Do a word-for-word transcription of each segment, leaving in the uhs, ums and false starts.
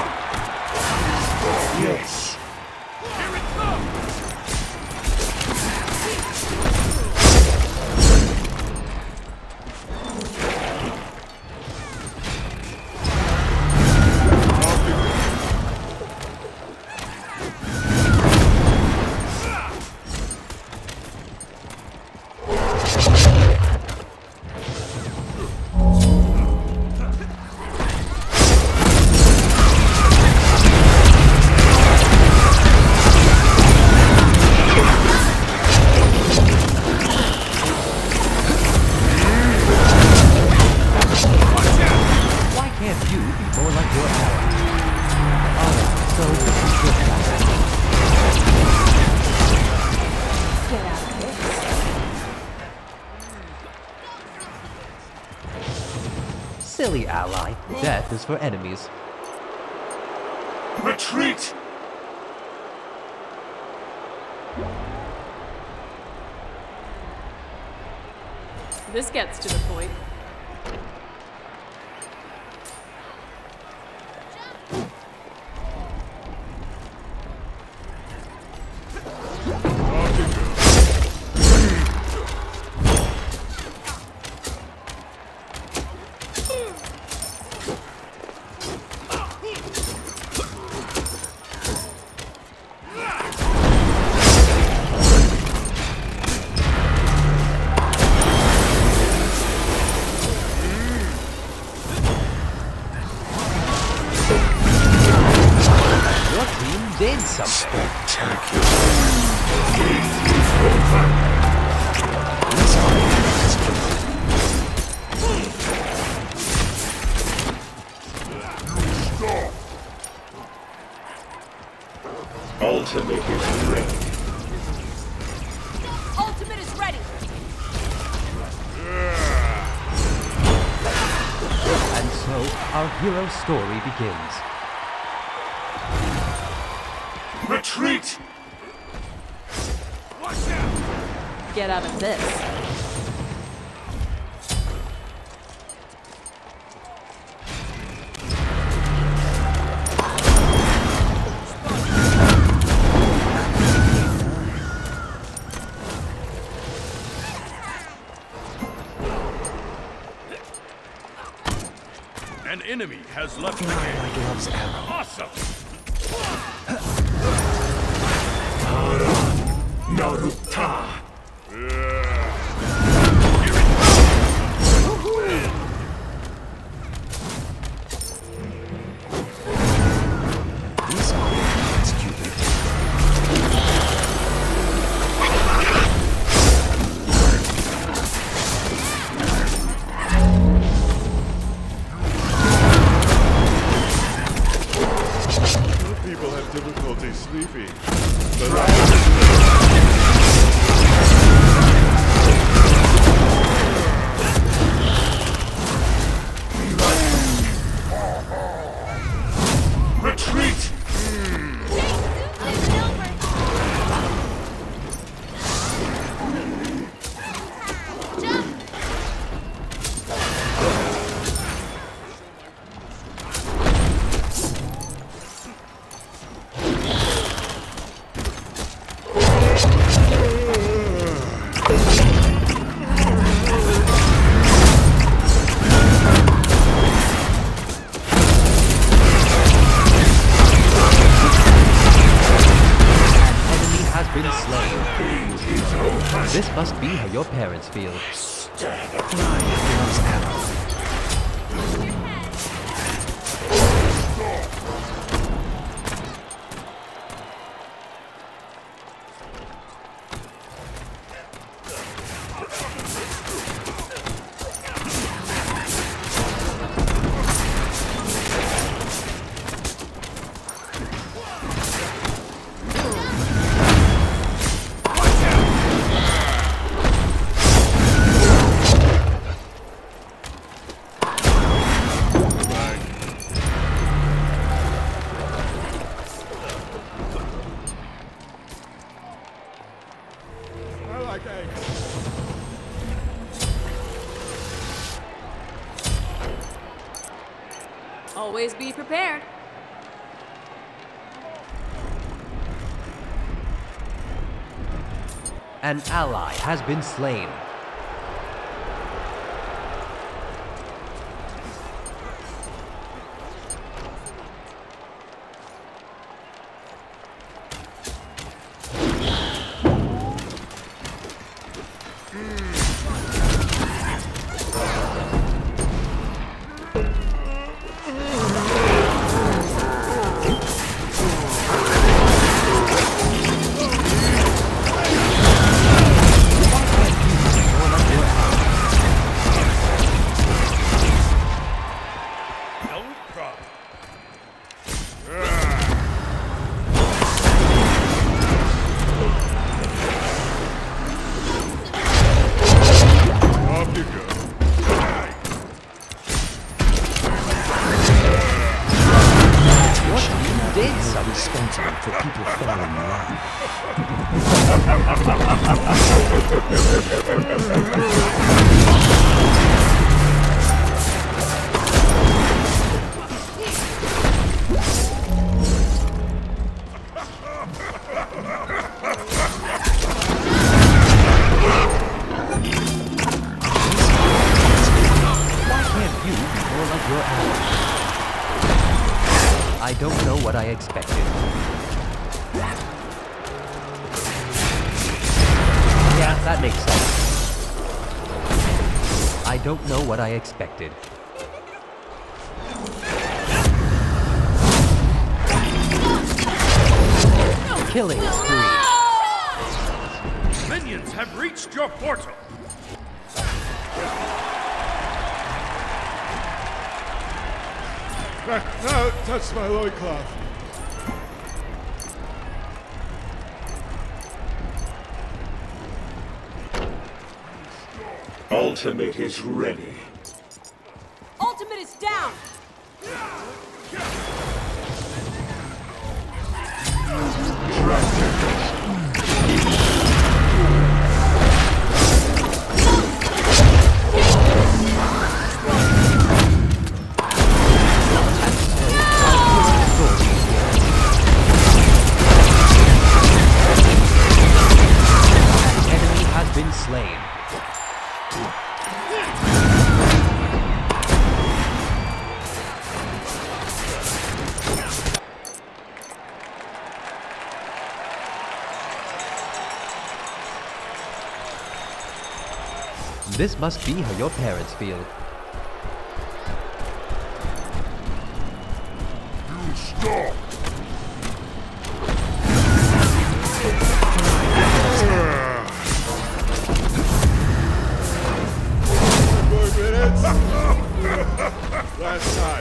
Yes. Here it comes! Silly ally. Death is for enemies. Retreat! This gets to the point. Did something. Spectacular. Game is over. This army has Stop. Ultimate is ready. Ultimate is ready. And so, our hero's story begins. Retreat! Watch out! Get out of this. An enemy has left the game. Loves arrow. Awesome! Naruta! This army is stupid. People have difficulty sleeping. Retreat! This must be how your parents feel. Loves arrow. Always be prepared. An ally has been slain. Responsible for people falling in love. Why can't you be more like your ally? I don't know what I expected. Yeah, that makes sense. I don't know what I expected. Killing spree. Minions have reached your portal. No, no, touch my loincloth. Ultimate is ready. Ultimate is down! Enemy has been slain. This must be how your parents feel. You stop! More minutes. Last time.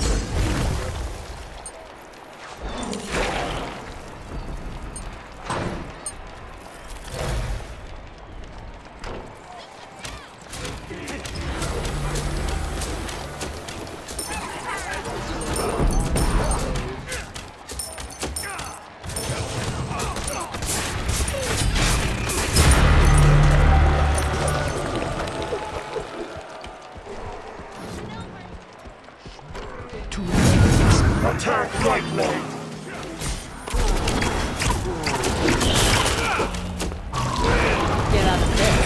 Attack right lane! Get out of this.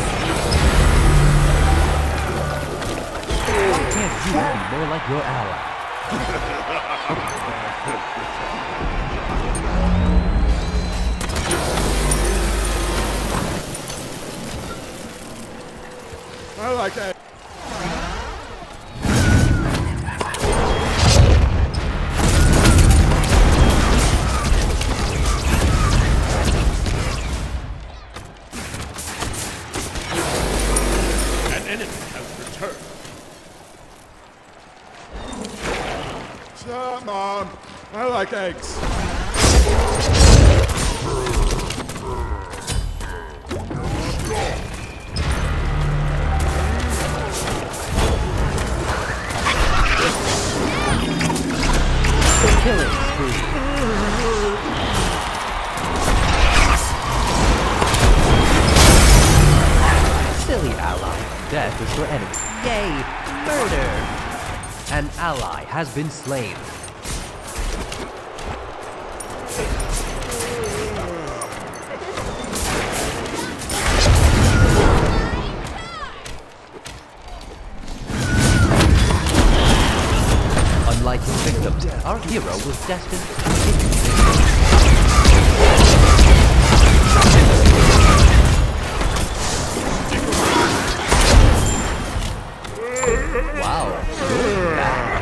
Why can't you be more like your ally? I like that. An enemy has returned. Stop, Mom. I like eggs. Killing spree. Silly ally. Death is your enemy. Yay! Murder! An ally has been slain. hero was destined to continue. Wow, good bad.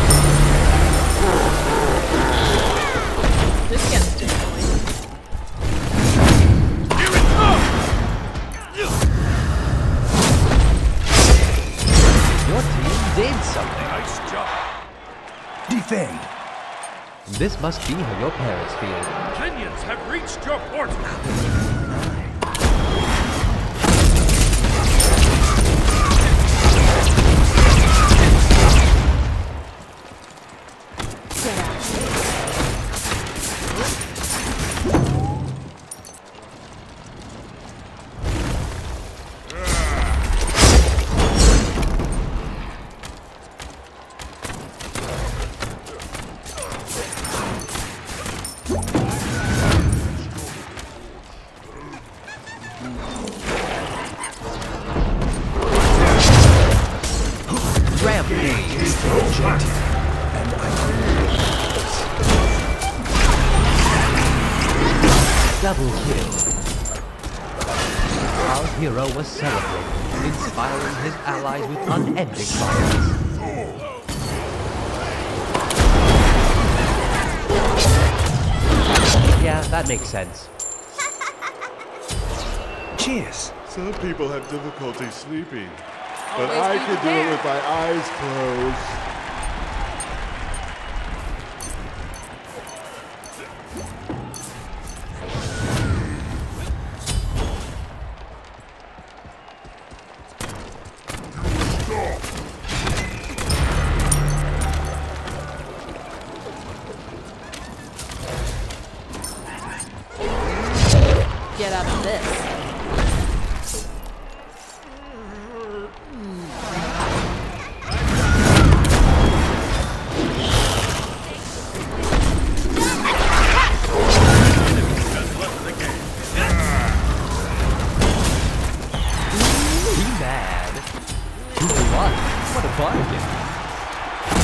This gets to the point. Your team did something. Nice job. Defend. This must be how your parents feel. Minions have reached your portal. Get out. Rampage. Double kill. Our hero was celebrating, inspiring his allies with unending violence. Yeah, that makes sense. Cheers. Some people have difficulty sleeping, but Always I be can do it prepared. with my eyes closed. Get out of this. Be mad. Two for one. What a bargain.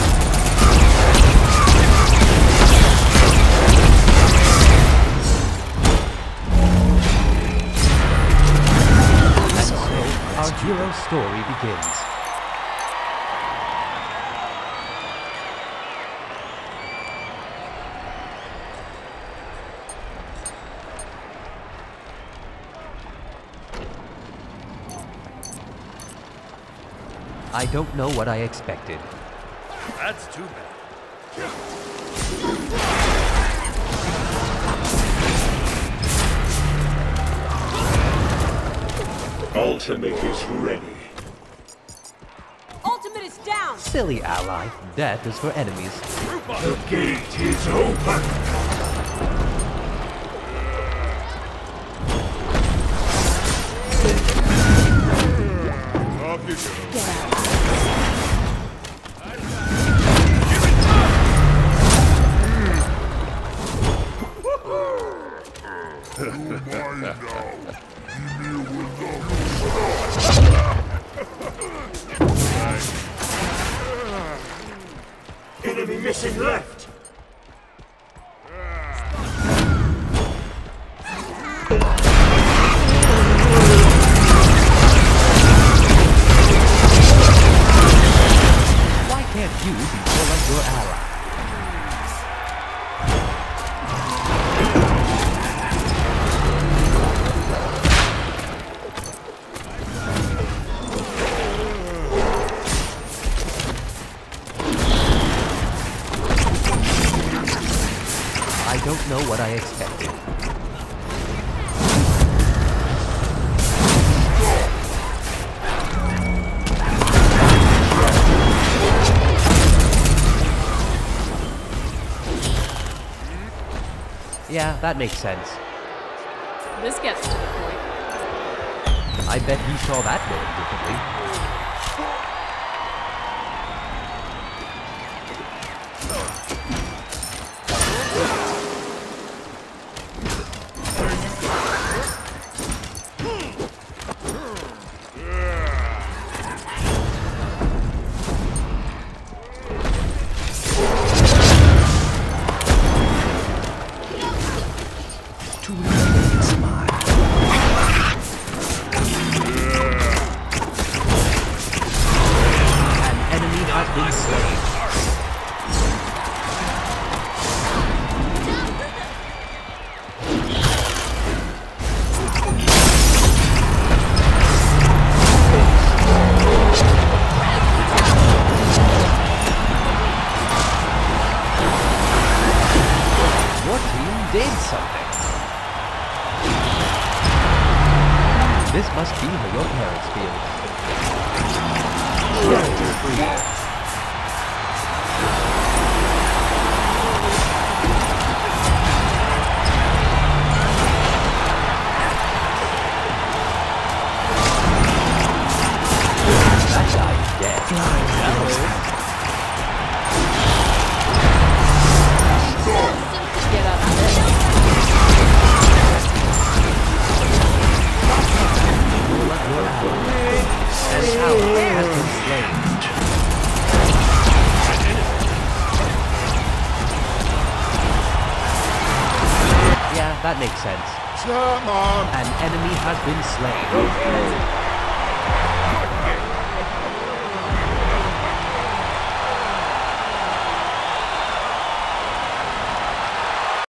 And so, our hero's story begins. I don't know what I expected. That's too bad. Ultimate is ready. Ultimate is down. Silly ally, death is for enemies. The gate is open. Off you go. Get out. Enemy missing left. Why can't you be more like your ally? I don't know what I expected. Yeah, that makes sense. This gets to the point. I bet he saw that going differently. did something. This must be how your parents feel. Chapter three. Get up this. An ally has been slain. Yeah, that makes sense. Come on! An enemy has been slain.